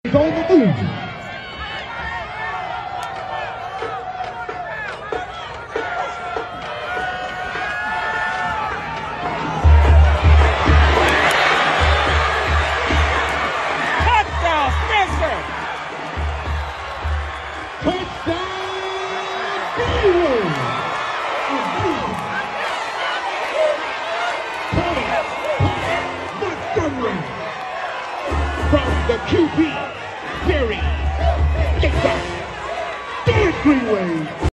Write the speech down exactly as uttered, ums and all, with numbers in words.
is on the move. Touchdown, Spencer! Touchdown, Greenwave! Montgomery from the Q B, Terry. Get back. Greenwave.